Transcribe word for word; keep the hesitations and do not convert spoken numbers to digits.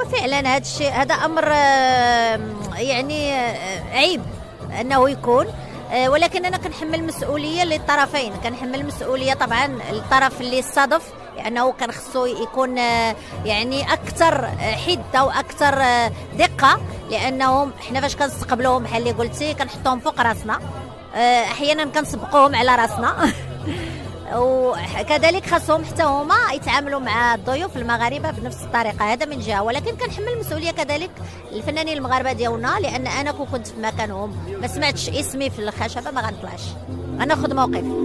وفعلا هذا الشيء هذا امر آه، يعني آه، عيب انه يكون، آه، ولكن انا كنحمل المسؤوليه للطرفين. كنحمل المسؤوليه طبعا الطرف اللي صادف، لانه كان خصو يكون آه، يعني اكثر حده واكثر آه، دقه، لانهم حنا فاش كنستقبلوهم بحال اللي قلتي كنحطوهم فوق راسنا، آه، احيانا كنسبقوهم على راسنا وكذلك خاصهم حتى هما يتعاملوا مع الضيوف المغاربه بنفس الطريقه. هذا من جهه، ولكن كنحمل المسؤوليه كذلك الفنانين المغاربه ديالنا، لان انا كون كنت في مكانهم ما سمعتش اسمي في الخشبه ما غنطلعش، غناخذ موقف.